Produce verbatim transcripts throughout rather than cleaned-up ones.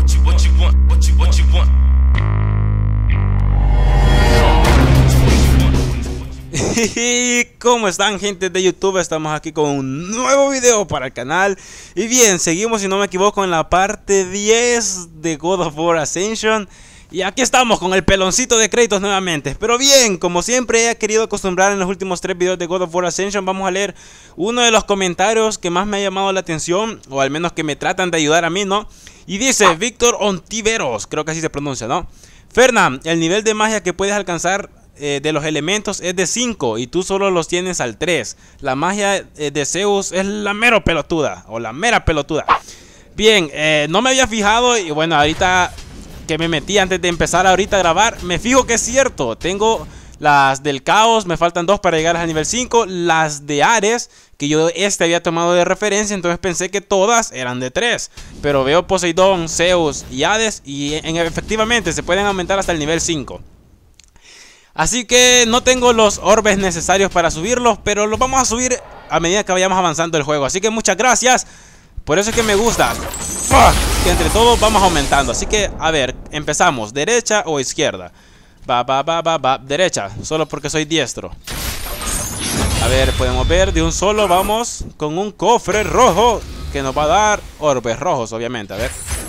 ¿Cómo están, gente de YouTube? Estamos aquí con un nuevo video para el canal. Y bien, seguimos, si no me equivoco, en la parte diez de God of War Ascension. Y aquí estamos con el peloncito de créditos nuevamente. Pero bien, como siempre he querido acostumbrar en los últimos tres videos de God of War Ascension, vamos a leer uno de los comentarios que más me ha llamado la atención, o al menos que me tratan de ayudar a mí, ¿no? Y dice Víctor Ontiveros, creo que así se pronuncia, ¿no? Fernan, el nivel de magia que puedes alcanzar eh, de los elementos es de cinco y tú solo los tienes al tres. La magia eh, de Zeus es la mero pelotuda, o la mera pelotuda. Bien, eh, no me había fijado y bueno, ahorita que me metí antes de empezar ahorita a grabar, me fijo que es cierto. Tengo las del caos, me faltan dos para llegar al nivel cinco. Las de Ares, que yo este había tomado de referencia, entonces pensé que todas eran de tres. Pero veo Poseidón, Zeus y Hades y en, efectivamente se pueden aumentar hasta el nivel cinco. Así que no tengo los orbes necesarios para subirlos, pero los vamos a subir a medida que vayamos avanzando el juego. Así que muchas gracias. Por eso es que me gusta que entre todos vamos aumentando. Así que, a ver, empezamos. ¿Derecha o izquierda? Va, va, va, va, va. Derecha, solo porque soy diestro. A ver, podemos ver de un solo. Vamos con un cofre rojo que nos va a dar orbes rojos, obviamente. A ver.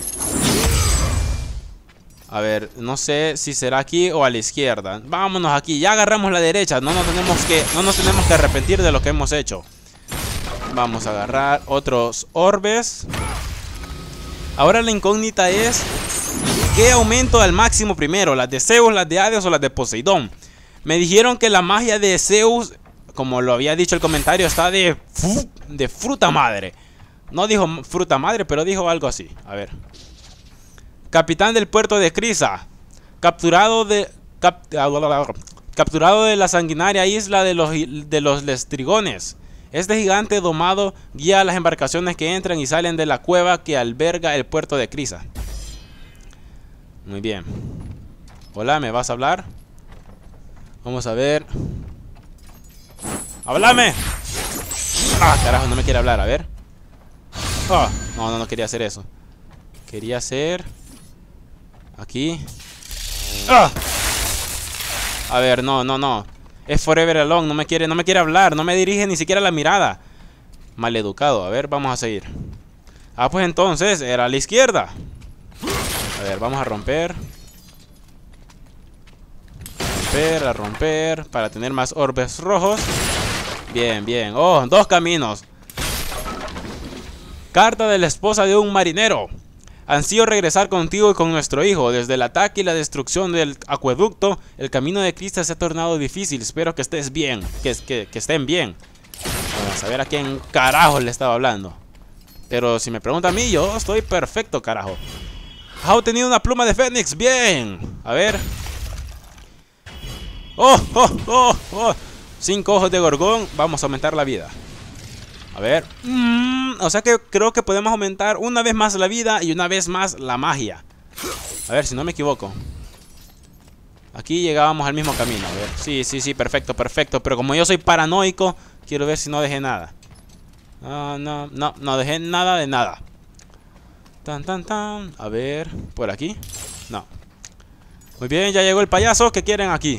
A ver, no sé si será aquí o a la izquierda. Vámonos aquí, ya agarramos la derecha. No nos tenemos que, no nos tenemos que arrepentir de lo que hemos hecho. Vamos a agarrar otros orbes. Ahora la incógnita es ¿qué aumento al máximo primero? ¿Las de Zeus, las de Hades o las de Poseidón? Me dijeron que la magia de Zeus, como lo había dicho el comentario, está de, de fruta madre. No dijo fruta madre, pero dijo algo así. A ver. Capitán del puerto de Crisa. Capturado de... Cap, capturado de la sanguinaria isla de los, de los Lestrigones. Este gigante domado guía a las embarcaciones que entran y salen de la cueva que alberga el puerto de Crisa. Muy bien. Hola, ¿me vas a hablar? Vamos a ver. ¡Háblame! Ah, carajo, no me quiere hablar, a ver. Oh, no, no, no quería hacer eso. Quería hacer... aquí. Ah. A ver, no, no, no. Es Forever Alone, no me quiere, no me quiere hablar, no me dirige ni siquiera la mirada. Maleducado, a ver, vamos a seguir. Ah, pues entonces, era a la izquierda. A ver, vamos a romper. Romper, a romper, para tener más orbes rojos. Bien, bien, oh, dos caminos. Carta de la esposa de un marinero. Ansío regresar contigo y con nuestro hijo. Desde el ataque y la destrucción del acueducto, el camino de Cristo se ha tornado difícil. Espero que estés bien, que, que, que estén bien. Vamos a ver a quién carajo le estaba hablando. Pero si me pregunta a mí, yo estoy perfecto, carajo. ¿Has obtenido una pluma de Fénix? Bien. A ver. Oh, oh, oh, oh. Cinco ojos de Gorgón. Vamos a aumentar la vida. A ver. Mm, o sea que creo que podemos aumentar una vez más la vida y una vez más la magia. A ver, si no me equivoco. Aquí llegábamos al mismo camino. A ver. Sí, sí, sí, perfecto, perfecto. Pero como yo soy paranoico, quiero ver si no dejé nada. No, no, no, no dejé nada de nada. Tan, tan, tan. A ver, por aquí. No. Muy bien, ya llegó el payaso. ¿Qué quieren aquí?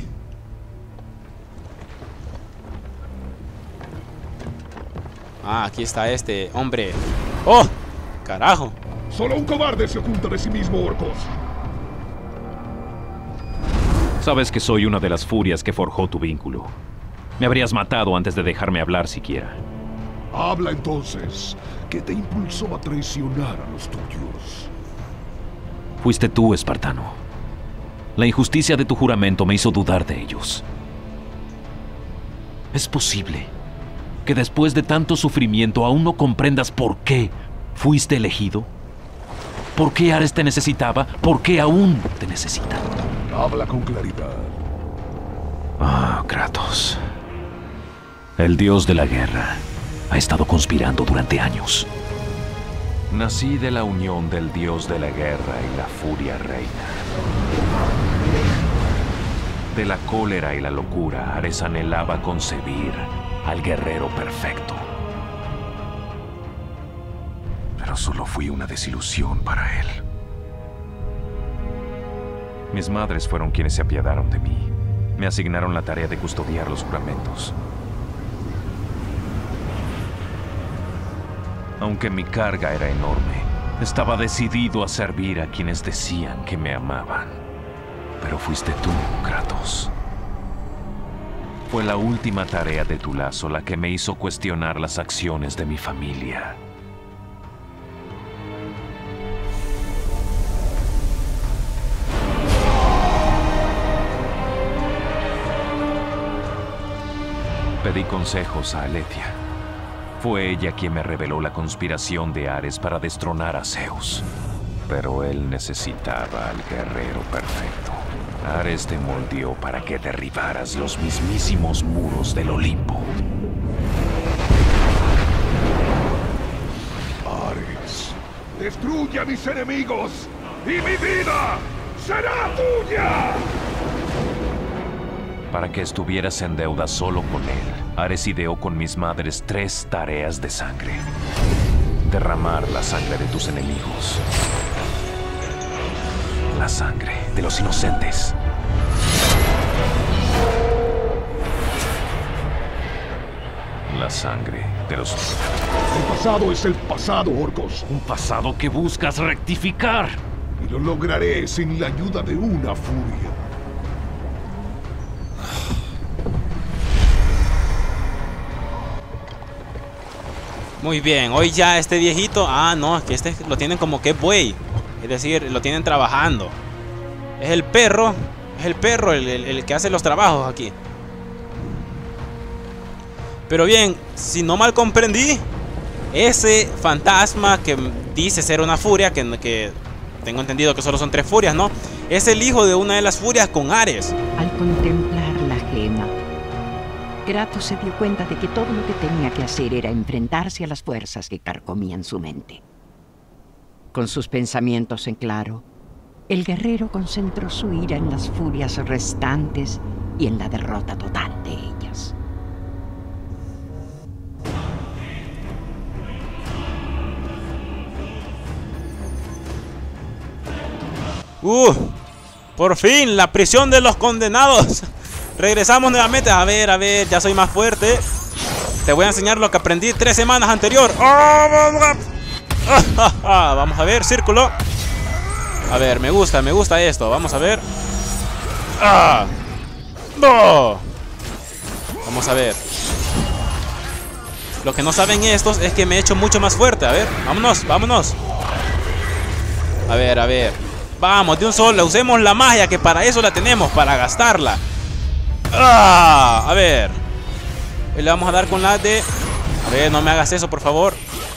Ah, aquí está este hombre. ¡Oh! ¡Carajo! Solo un cobarde se oculta de sí mismo, orcos. Sabes que soy una de las furias que forjó tu vínculo. Me habrías matado antes de dejarme hablar siquiera. Habla entonces. ¿Qué te impulsó a traicionar a los tuyos? Fuiste tú, espartano. La injusticia de tu juramento me hizo dudar de ellos. ¿Es posible que después de tanto sufrimiento aún no comprendas por qué fuiste elegido? ¿Por qué Ares te necesitaba? ¿Por qué aún te necesita? Habla con claridad. Ah, Kratos. El dios de la guerra ha estado conspirando durante años. Nací de la unión del dios de la guerra y la furia reina. De la cólera y la locura, Ares anhelaba concebir al guerrero perfecto. Pero solo fui una desilusión para él. Mis madres fueron quienes se apiadaron de mí. Me asignaron la tarea de custodiar los juramentos. Aunque mi carga era enorme, estaba decidido a servir a quienes decían que me amaban. Pero fuiste tú, Kratos. Fue la última tarea de tu lazo la que me hizo cuestionar las acciones de mi familia. Pedí consejos a Aletheia. Fue ella quien me reveló la conspiración de Ares para destronar a Zeus. Pero él necesitaba al guerrero perfecto. Ares te moldeó para que derribaras los mismísimos muros del Olimpo. Ares, destruye a mis enemigos y mi vida será tuya. Para que estuvieras en deuda solo con él, Ares ideó con mis madres tres tareas de sangre. Derramar la sangre de tus enemigos. La sangre de los inocentes. La sangre de los... El pasado es el pasado, orcos. Un pasado que buscas rectificar. Y lo lograré sin la ayuda de una furia. Muy bien, hoy ya este viejito... Ah, no, es que este lo tienen como que buey. Es decir, lo tienen trabajando. Es el perro. Es el perro el, el, el que hace los trabajos aquí. Pero bien, si no mal comprendí, ese fantasma que dice ser una furia, que, que tengo entendido que solo son tres furias, ¿no? Es el hijo de una de las furias con Ares. Al contemplar la gema, Kratos se dio cuenta de que todo lo que tenía que hacer era enfrentarse a las fuerzas que carcomían su mente. Con sus pensamientos en claro, el guerrero concentró su ira en las furias restantes y en la derrota total de ellas. Uh, por fin, la prisión de los condenados. Regresamos nuevamente. A ver, a ver, ya soy más fuerte. Te voy a enseñar lo que aprendí tres semanas anterior. Vamos a ver, círculo. A ver, me gusta, me gusta esto. Vamos a ver. ¡Ah! ¡No! Vamos a ver. Lo que no saben estos es que me he hecho mucho más fuerte. A ver, vámonos, vámonos. A ver, a ver. Vamos, de un solo, usemos la magia, que para eso la tenemos, para gastarla. ¡Ah! A ver. Y le vamos a dar con la de... A ver, no me hagas eso, por favor.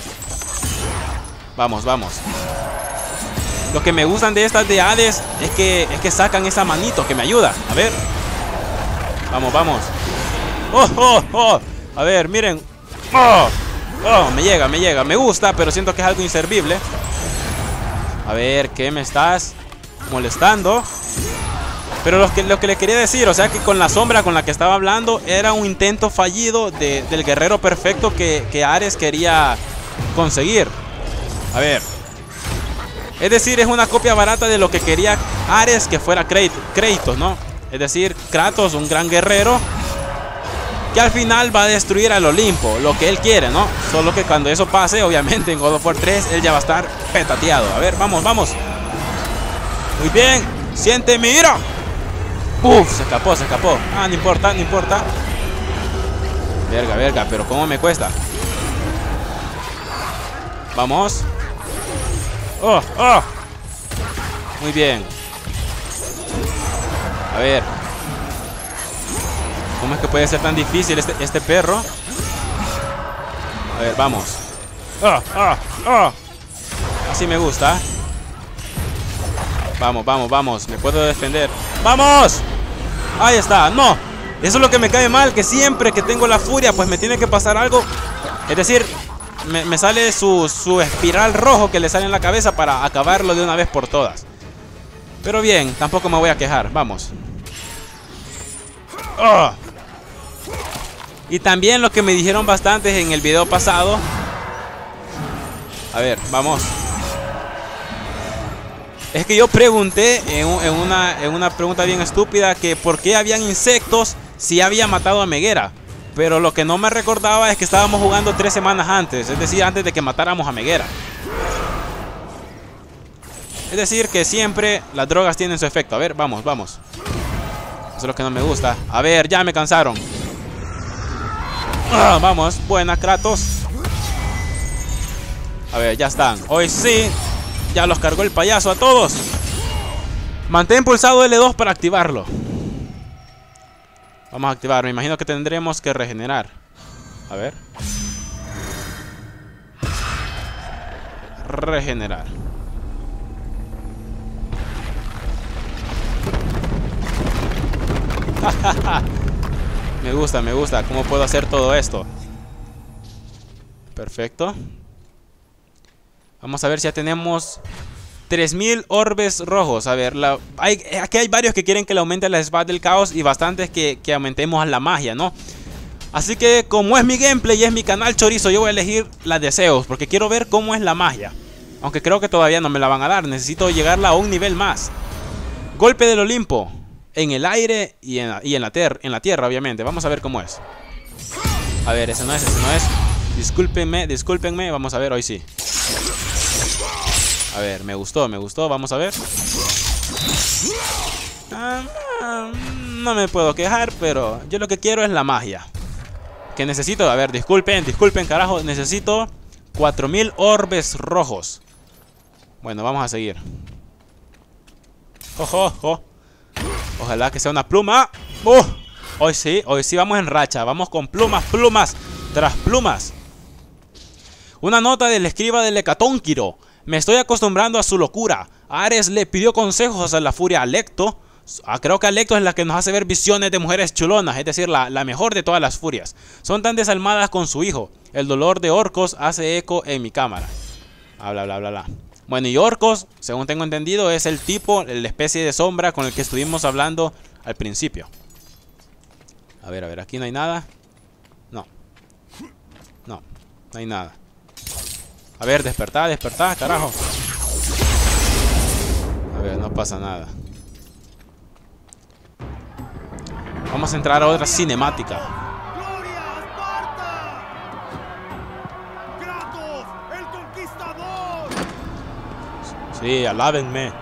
Vamos, vamos. Lo que me gustan de estas de Hades es que, es que sacan esa manito que me ayuda. A ver. Vamos, vamos. ¡Oh, oh, oh! A ver, miren. ¡Oh! ¡Oh! Me llega, me llega. Me gusta, pero siento que es algo inservible. A ver, ¿qué me estás molestando? Pero lo que, lo que le quería decir, o sea que con la sombra con la que estaba hablando era un intento fallido de, del guerrero perfecto que, que Ares quería conseguir. A ver. Es decir, es una copia barata de lo que quería Ares que fuera Kratos, ¿no? Es decir, Kratos, un gran guerrero que al final va a destruir al Olimpo, lo que él quiere, ¿no? Solo que cuando eso pase, obviamente en God of War tres, él ya va a estar petateado. A ver, vamos, vamos. Muy bien, siente mi ira. Uf, se escapó, se escapó. Ah, no importa, no importa. Verga, verga, pero cómo me cuesta. Vamos. Oh, oh. Muy bien. A ver. ¿Cómo es que puede ser tan difícil este, este perro? A ver, vamos. Oh, oh, oh. Así me gusta. Vamos, vamos, vamos. Me puedo defender. ¡Vamos! Ahí está. No. Eso es lo que me cae mal. Que siempre que tengo la furia, pues me tiene que pasar algo. Es decir, me, me sale su, su espiral rojo que le sale en la cabeza para acabarlo de una vez por todas. Pero bien, tampoco me voy a quejar. Vamos. Oh. Y también lo que me dijeron bastantes en el video pasado. A ver, vamos. Es que yo pregunté en, un- en una, en una pregunta bien estúpida que por qué habían insectos si había matado a Meguera. Pero lo que no me recordaba es que estábamos jugando tres semanas antes, es decir, antes de que matáramos a Meguera. Es decir, que siempre las drogas tienen su efecto. A ver, vamos, vamos. Eso es lo que no me gusta. A ver, ya me cansaron. Ah, vamos, buena, Kratos. A ver, ya están. Hoy sí, ya los cargó el payaso a todos. Mantén pulsado L dos para activarlo. Vamos a activar, me imagino que tendremos que regenerar. A ver. Regenerar. Me gusta, me gusta. ¿Cómo puedo hacer todo esto? Perfecto. Vamos a ver si ya tenemos tres mil orbes rojos. A ver, la, hay, aquí hay varios que quieren que le aumente la espada del caos y bastantes que, que aumentemos la magia, ¿no? Así que como es mi gameplay y es mi canal chorizo, yo voy a elegir las de Zeus porque quiero ver cómo es la magia. Aunque creo que todavía no me la van a dar. Necesito llegarla a un nivel más. Golpe del Olimpo. En el aire y en, y en, la, ter en la tierra, obviamente. Vamos a ver cómo es. A ver, ese no es, ese no es. Discúlpenme, discúlpenme. Vamos a ver, hoy sí. A ver, me gustó, me gustó. Vamos a ver. Ah, ah, no me puedo quejar, pero yo lo que quiero es la magia. Que necesito, a ver, disculpen, disculpen, carajo. Necesito cuatro mil orbes rojos. Bueno, vamos a seguir. Ojo, ojo. Ojalá que sea una pluma. Uh, hoy sí, hoy sí vamos en racha. Vamos con plumas, plumas, tras plumas. Una nota del escriba del Hecatónquiro. Me estoy acostumbrando a su locura. Ares le pidió consejos a la furia Alecto. Ah, creo que Alecto es la que nos hace ver visiones de mujeres chulonas. Es decir, la, la mejor de todas las furias. Son tan desalmadas con su hijo. El dolor de Orcos hace eco en mi cámara. Ah, bla, bla, bla, bla. Bueno, y Orcos, según tengo entendido, es el tipo, la especie de sombra con el que estuvimos hablando al principio. A ver, a ver, aquí no hay nada. No. No, no hay nada. A ver, despertá, despertá, carajo. A ver, no pasa nada. Vamos a entrar a otra cinemática. ¡Gloria a Esparta! ¡Kratos, el conquistador! Sí, alábenme.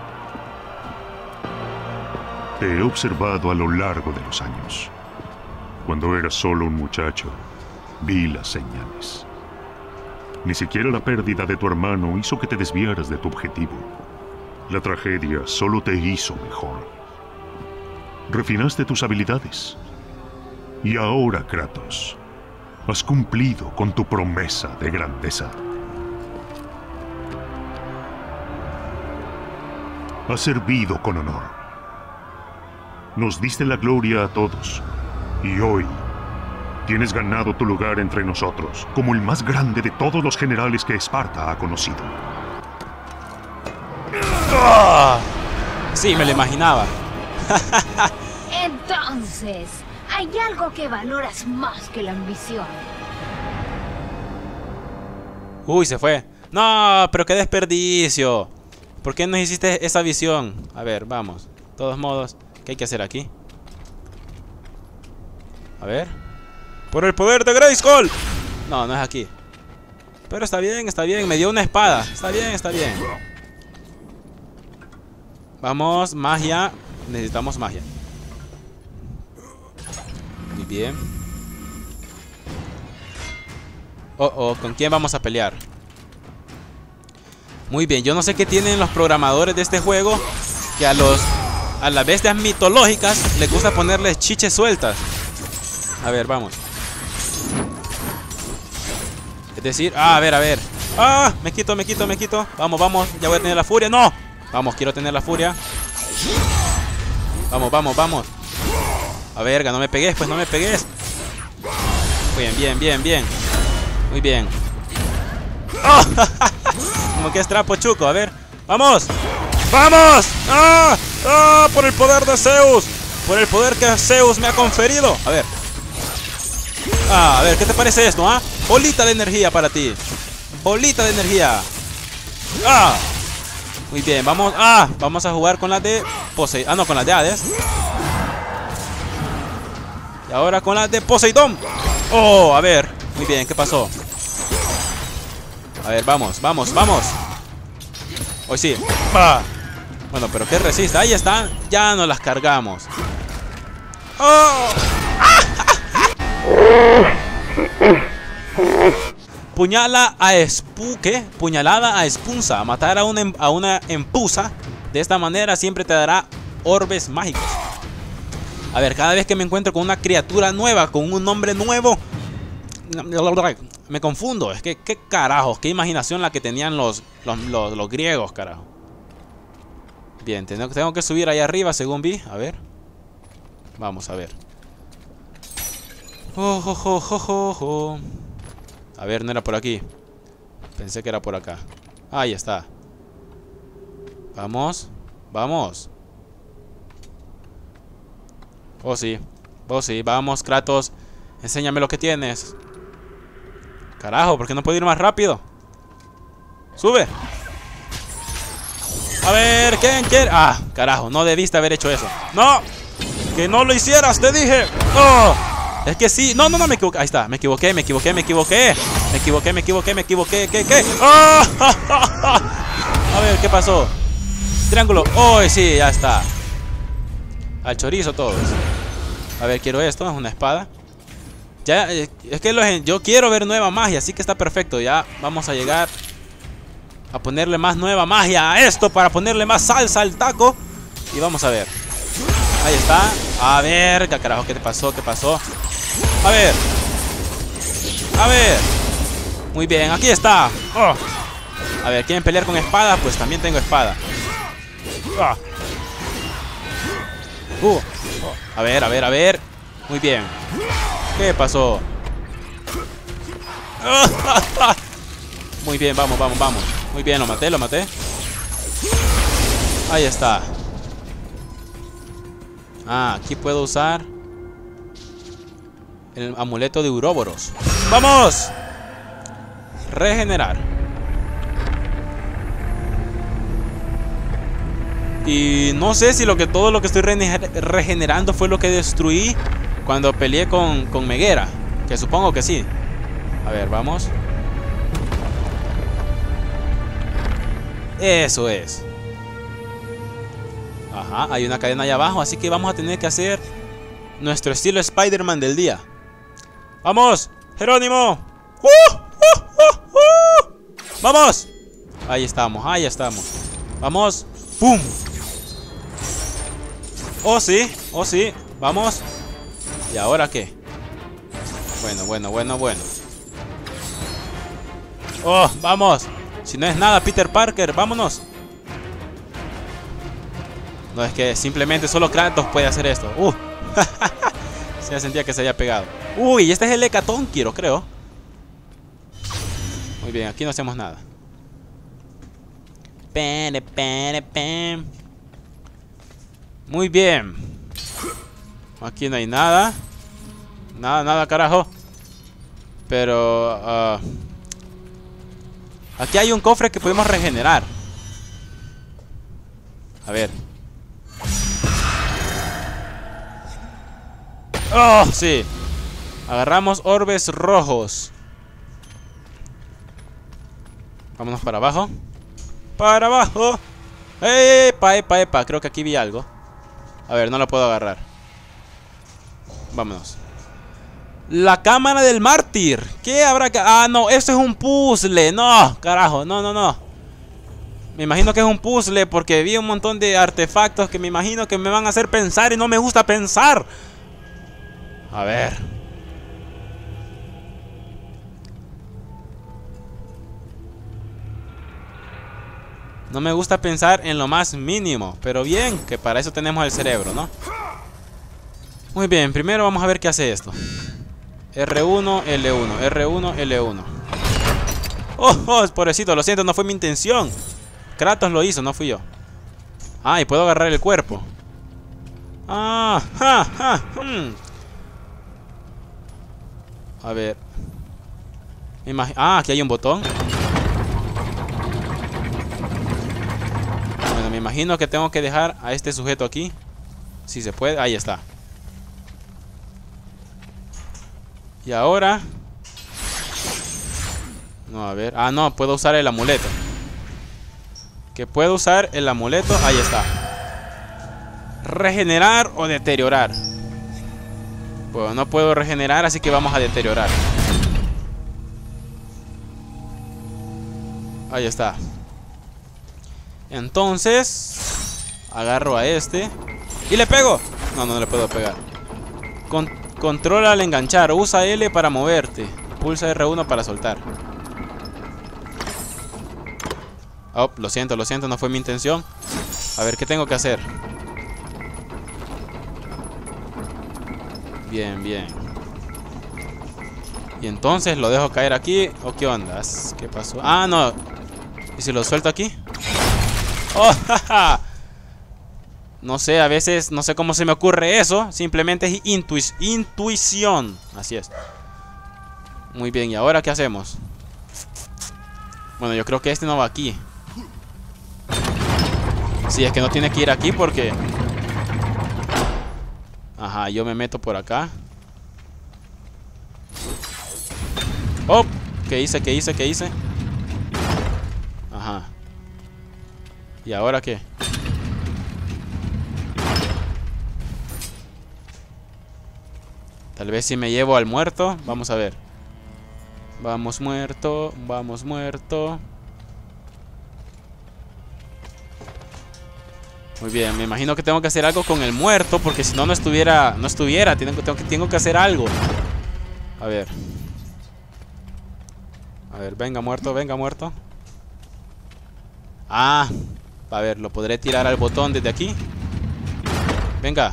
Te he observado a lo largo de los años. Cuando eras solo un muchacho, vi las señales. Ni siquiera la pérdida de tu hermano hizo que te desviaras de tu objetivo. La tragedia solo te hizo mejor. Refinaste tus habilidades. Y ahora, Kratos, has cumplido con tu promesa de grandeza. Has servido con honor. Nos diste la gloria a todos. Y hoy tienes ganado tu lugar entre nosotros como el más grande de todos los generales que Esparta ha conocido. ¡Oh! Sí, me lo imaginaba. Entonces, hay algo que valoras más que la ambición. Uy, se fue. No, pero qué desperdicio. ¿Por qué nos hiciste esa visión? A ver, vamos. De todos modos, ¿qué hay que hacer aquí? A ver. ¡Por el poder de Grayskull! No, no es aquí. Pero está bien, está bien. Me dio una espada. Está bien, está bien. Vamos, magia. Necesitamos magia. Muy bien. Oh, oh, ¿con quién vamos a pelear? Muy bien, yo no sé qué tienen los programadores de este juego, que a los a las bestias mitológicas les gusta ponerles chiches sueltas. A ver, vamos. Es decir, ah, a ver, a ver. Ah, me quito, me quito, me quito. Vamos, vamos, ya voy a tener la furia. ¡No! Vamos, quiero tener la furia. Vamos, vamos, vamos. A ver, no me pegues, pues no me pegues. Bien, bien, bien, bien. Muy bien. ¡Oh! Como que es trapo chuco, a ver. ¡Vamos! ¡Vamos! ¡Ah! ¡Ah! Por el poder de Zeus. Por el poder que Zeus me ha conferido. A ver. Ah, a ver, ¿qué te parece esto, ah? Bolita de energía para ti. Bolita de energía. ¡Ah! Muy bien, vamos. Ah, vamos a jugar con las de Poseidón. Ah, no, con las de Hades. Y ahora con las de Poseidón. Oh, a ver. Muy bien, ¿qué pasó? A ver, vamos, vamos, vamos. Hoy sí. Ah. Bueno, pero que resista. Ahí está. Ya nos las cargamos. Oh. Puñala a Espu... ¿Qué? Puñalada a Espunza. Matar a una, a una empusa. De esta manera siempre te dará orbes mágicos. A ver, cada vez que me encuentro con una criatura nueva, con un nombre nuevo, me confundo. Es que, qué carajos, qué imaginación la que tenían los, los, los, los griegos, carajo. Bien, tengo, tengo que subir ahí arriba, según vi. A ver. Vamos a ver. Oh, oh, oh, oh, oh, oh. A ver, no era por aquí. Pensé que era por acá. Ahí está. Vamos. Vamos. Oh, sí. Oh, sí. Vamos, Kratos. Enséñame lo que tienes. Carajo, ¿por qué no puedo ir más rápido? Sube. A ver, ¿quién quiere? Ah, carajo, no debiste haber hecho eso. ¡No! ¡Que no lo hicieras, te dije! ¡Oh! Es que sí. No, no, no, me equivoqué. Ahí está. Me equivoqué, me equivoqué, me equivoqué. Me equivoqué, me equivoqué, me equivoqué. ¿Qué, qué? ¡Oh! A ver, ¿qué pasó? Triángulo. ¡Oh, sí! Ya está. Al chorizo todos. A ver, quiero esto. Es una espada. Ya, es que los, yo quiero ver nueva magia, así que está perfecto. Ya vamos a llegar a ponerle más nueva magia a esto para ponerle más salsa al taco. Y vamos a ver. Ahí está. A ver, ¿qué carajo? ¿Qué te pasó? ¿Qué pasó? A ver. A ver. Muy bien, aquí está. Oh. A ver, ¿quieren pelear con espada? Pues también tengo espada. Oh. Uh. Oh. A ver, a ver, a ver. Muy bien. ¿Qué pasó? Muy bien, vamos, vamos, vamos. Muy bien, lo maté, lo maté. Ahí está. Ah, aquí puedo usar el amuleto de Uroboros. ¡Vamos! Regenerar. Y no sé si lo que todo lo que estoy regenerando fue lo que destruí cuando peleé con, con Meguera. Que supongo que sí. A ver, vamos. Eso es. Ajá, hay una cadena allá abajo. Así que vamos a tener que hacer nuestro estilo Spider-Man del día. ¡Vamos! ¡Jerónimo! ¡Uh! ¡Uh! ¡Uh! ¡Uh! ¡Vamos! Ahí estamos, ahí estamos. ¡Vamos! ¡Pum! ¡Oh, sí! ¡Oh, sí! ¡Vamos! ¿Y ahora qué? Bueno, bueno, bueno, bueno. ¡Oh! ¡Vamos! Si no es nada, Peter Parker, vámonos. No, es que simplemente solo Kratos puede hacer esto. ¡Uh! Ya sentía que se había pegado. Uy, este es el Hecatónquiro, creo. Muy bien, aquí no hacemos nada. Pene, pene, pen. Muy bien. Aquí no hay nada. Nada, nada, carajo. Pero uh, aquí hay un cofre que podemos regenerar. A ver. ¡Oh! Sí. Agarramos orbes rojos. Vámonos para abajo. ¡Para abajo! ¡Epa, epa, epa! Creo que aquí vi algo. A ver, no lo puedo agarrar. Vámonos. La cámara del mártir. ¿Qué habrá que...? Ah, no, esto es un puzzle. No, carajo, no, no, no. Me imagino que es un puzzle porque vi un montón de artefactos que me imagino que me van a hacer pensar y no me gusta pensar. A ver. No me gusta pensar en lo más mínimo. Pero bien, que para eso tenemos el cerebro, ¿no? Muy bien, primero vamos a ver qué hace esto. R uno, L uno, R uno, L uno. Oh, oh, pobrecito, lo siento, no fue mi intención. Kratos lo hizo, no fui yo. Ah, y puedo agarrar el cuerpo. Ah, ja, ja, hmm. A ver. Ah, aquí hay un botón. me imagino que tengo que dejar a este sujeto aquí. Si se puede, ahí está. Y ahora... No, a ver. Ah, no, puedo usar el amuleto. Que puedo usar el amuleto, ahí está. Regenerar o deteriorar. Pues no puedo regenerar, así que vamos a deteriorar. Ahí está. Entonces agarro a este y le pego. No, no le puedo pegar. Con controla al enganchar. Usa L para moverte. Pulsa R uno para soltar. Oh, lo siento, lo siento, no fue mi intención. A ver, ¿qué tengo que hacer? Bien, bien. Y entonces lo dejo caer aquí. ¿O qué onda? ¿Qué pasó? Ah, no. ¿Y si lo suelto aquí? ¡Oh, jaja! No sé, a veces no sé cómo se me ocurre eso. Simplemente es intuic intuición. Así es. Muy bien, ¿y ahora qué hacemos? Bueno, yo creo que este no va aquí. Sí, es que no tiene que ir aquí porque... Ajá, yo me meto por acá. ¡Oh! ¿Qué hice? ¿Qué hice? ¿Qué hice? Ajá. ¿Y ahora qué? Tal vez si me llevo al muerto. Vamos a ver. Vamos muerto. Vamos muerto. Muy bien, me imagino que tengo que hacer algo con el muerto. Porque si no, no estuviera. No estuviera. Tengo, tengo, tengo que hacer algo. A ver. A ver, venga muerto, venga muerto. Ah, a ver, lo podré tirar al botón desde aquí. Venga.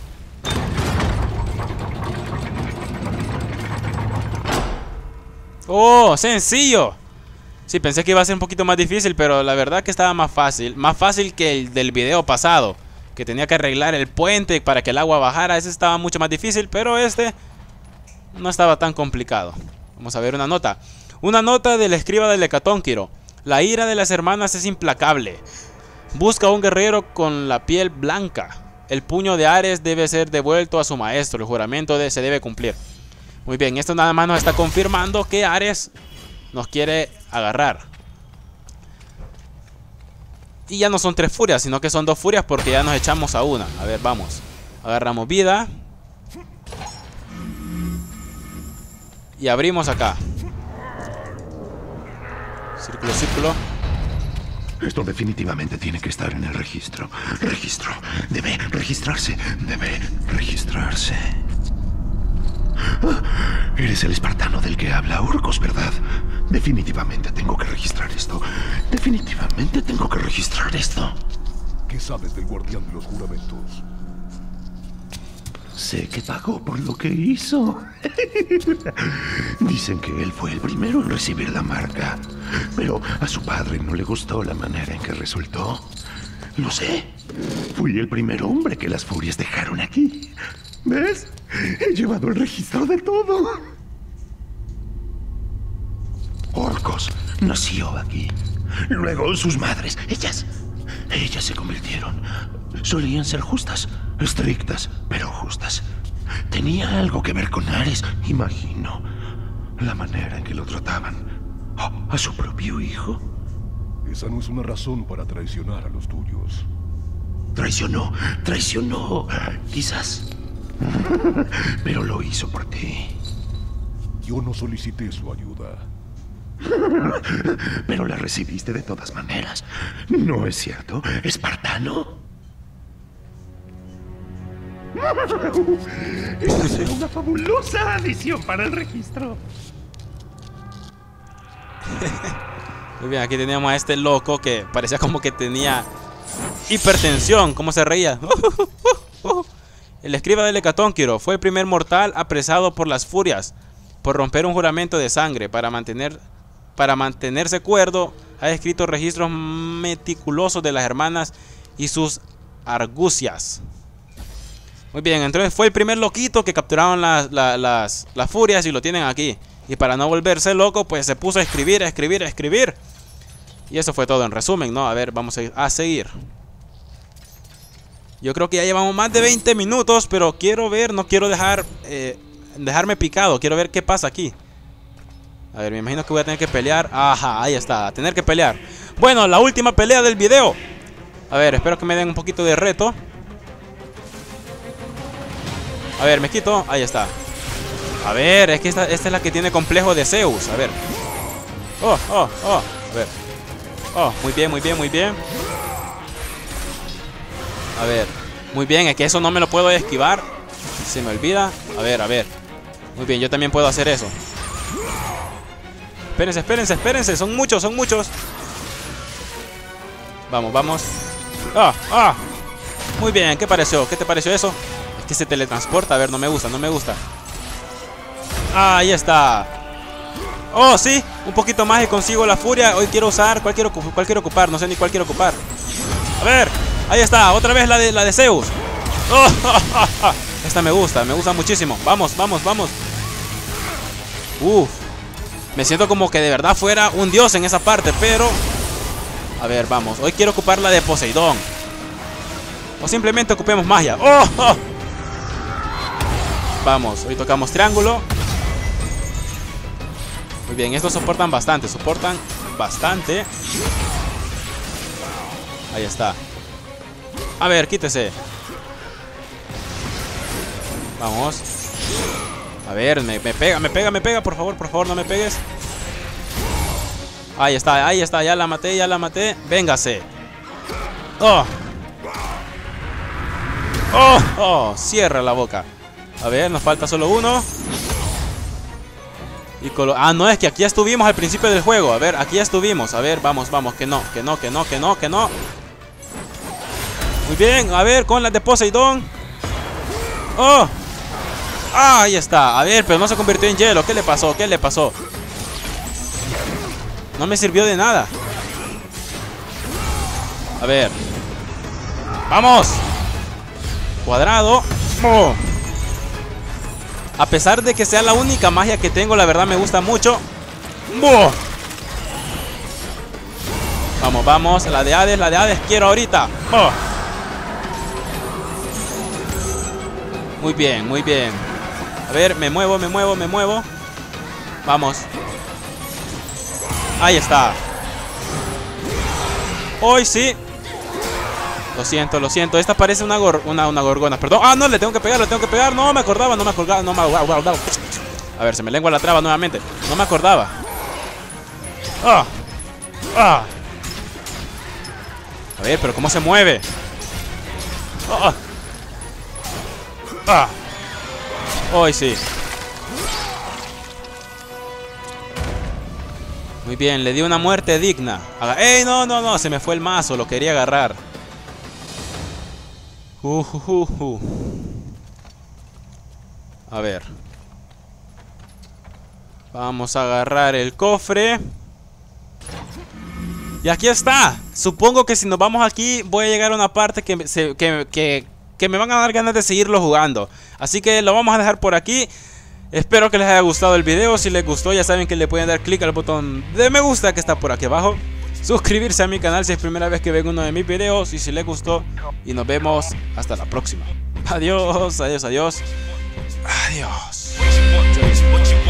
¡Oh, sencillo! Sí, pensé que iba a ser un poquito más difícil, pero la verdad que estaba más fácil. Más fácil que el del video pasado, que tenía que arreglar el puente para que el agua bajara. Ese estaba mucho más difícil, pero este no estaba tan complicado. Vamos a ver una nota. Una nota del escriba del Hecatónquiro. La ira de las hermanas es implacable. Busca a un guerrero con la piel blanca. El puño de Ares debe ser devuelto a su maestro. El juramento de, se debe cumplir. Muy bien, esto nada más nos está confirmando que Ares nos quiere agarrar. Y ya no son tres furias, sino que son dos furias porque ya nos echamos a una. A ver, vamos. Agarramos vida. Y abrimos acá. Círculo, círculo. Esto definitivamente tiene que estar en el registro. Registro. Debe registrarse. Debe registrarse. Ah, eres el espartano del que habla Orcos, ¿verdad? Definitivamente tengo que registrar esto. Definitivamente tengo que registrar esto. ¿Qué sabes del guardián de los juramentos? Sé que pagó por lo que hizo. Dicen que él fue el primero en recibir la marca. Pero a su padre no le gustó la manera en que resultó. Lo sé. Fui el primer hombre que las furias dejaron aquí. ¿Ves? He llevado el registro de todo. Orcos nació aquí. Luego sus madres, ellas, ellas se convirtieron. Solían ser justas, estrictas, pero justas. Tenía algo que ver con Ares, imagino. La manera en que lo trataban. Oh, ¿a su propio hijo? Esa no es una razón para traicionar a los tuyos. Traicionó, traicionó, quizás. Pero lo hizo por ti. Yo no solicité su ayuda. Pero la recibiste de todas maneras. ¿No es cierto, espartano? Esta será una fabulosa adición para el registro. Muy bien, aquí teníamos a este loco que parecía como que tenía hipertensión. ¿Cómo se reía? El escriba del Hecatónquiro fue el primer mortal apresado por las furias por romper un juramento de sangre. Para mantener para mantenerse cuerdo, ha escrito registros meticulosos de las hermanas y sus argucias. Muy bien, entonces fue el primer loquito que capturaron las, las, las, las furias y lo tienen aquí. Y para no volverse loco, pues se puso a escribir, a escribir, a escribir. Y eso fue todo en resumen, ¿no? A ver, vamos a, a seguir. Yo creo que ya llevamos más de veinte minutos, pero quiero ver, no quiero dejar eh, dejarme picado. Quiero ver qué pasa aquí. A ver, me imagino que voy a tener que pelear. Ajá, ahí está, a tener que pelear. Bueno, la última pelea del video. A ver, espero que me den un poquito de reto. A ver, me quito, ahí está. A ver, es que esta, esta es la que tiene complejo de Zeus. A ver. Oh, oh, oh, a ver. Oh, muy bien, muy bien, muy bien. A ver, muy bien, es que eso no me lo puedo esquivar. Se me olvida. A ver, a ver. Muy bien, yo también puedo hacer eso. Espérense, espérense, espérense. Son muchos, son muchos. Vamos, vamos. Ah, ah. Muy bien, ¿qué pareció? ¿Qué te pareció eso? Es que se teletransporta. A ver, no me gusta, no me gusta. Ah, ahí está. Oh, sí, un poquito más y consigo la furia. Hoy quiero usar, ¿cuál quiero, cuál quiero ocupar? No sé ni cuál quiero ocupar. A ver, ahí está, otra vez la de, la de Zeus. Oh, oh, oh, oh. Esta me gusta, me gusta muchísimo. Vamos, vamos, vamos. Uf, me siento como que de verdad fuera un dios en esa parte, pero... A ver, vamos, hoy quiero ocupar la de Poseidón. O simplemente ocupemos magia. Oh, oh. Vamos, hoy tocamos triángulo. Muy bien, estos soportan bastante, soportan bastante. Ahí está. A ver, quítese. Vamos. A ver, me, me pega, me pega, me pega. Por favor, por favor, no me pegues. Ahí está, ahí está, ya la maté, ya la maté. Véngase. Oh. Oh, oh, cierra la boca. A ver, nos falta solo uno. Y colo ah, no, es que aquí ya estuvimos al principio del juego. A ver, aquí ya estuvimos. A ver, vamos, vamos, que no, que no, que no, que no, que no. Muy bien, a ver, con las de Poseidón. Oh. Ah, ahí está. A ver, pero no se convirtió en hielo. ¿Qué le pasó? ¿Qué le pasó? No me sirvió de nada. A ver. ¡Vamos! Cuadrado. Oh. A pesar de que sea la única magia que tengo, la verdad me gusta mucho. ¡Oh! Vamos, vamos. La de Hades, la de Hades quiero ahorita. ¡Oh! Muy bien, muy bien. A ver, me muevo, me muevo, me muevo. Vamos. Ahí está. Hoy sí. Lo siento, lo siento. Esta parece una, gor una, una gorgona. Perdón. Ah, no, le tengo que pegar, le tengo que pegar. No me acordaba, no me acordaba. No me acordaba. A ver, se me lengua la traba nuevamente. No me acordaba. Ah. Ah. A ver, pero ¿cómo se mueve? Ah. Ah. Hoy sí. Muy bien, le di una muerte digna. ¡Ey, no, no, no! Se me fue el mazo, lo quería agarrar. Uh, uh, uh, uh. A ver. Vamos a agarrar el cofre. Y aquí está. Supongo que si nos vamos aquí voy a llegar a una parte que, se, que, que, que me van a dar ganas de seguirlo jugando. Así que lo vamos a dejar por aquí. Espero que les haya gustado el video. Si les gustó, ya saben que le pueden dar clic al botón de me gusta que está por aquí abajo. Suscribirse a mi canal si es primera vez que ven uno de mis videos. Y si les gustó. Y nos vemos hasta la próxima. Adiós, adiós, adiós. Adiós.